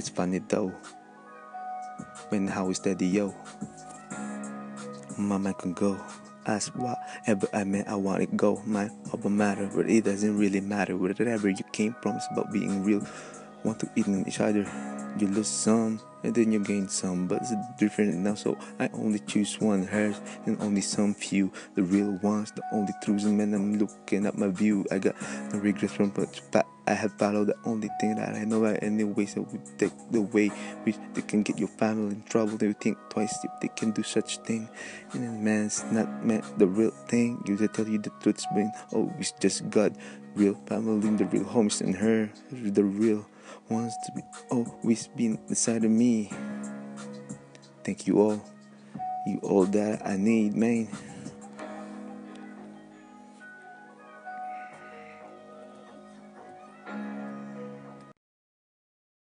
It's funny though, when how is steady yo, my mind can go. Ask whatever I meant, I want it go. My album matter, but it doesn't really matter. Wherever you came from, it's about being real. Want to eat in each other. You lose some, and then you gain some. But it's different now, so I only choose one. Hers, and only some few. The real ones, the only truths. And man, I'm looking at my view. I got no regrets from much back. I have followed the only thing that I know. Anyways, I would take the way which they can get your family in trouble. They would think twice if they can do such thing. And then man's not meant the real thing. You just tell you the truth's been always just God. Real family, the real homies, and her, the real ones to be always been inside of me. Thank you all that I need, man.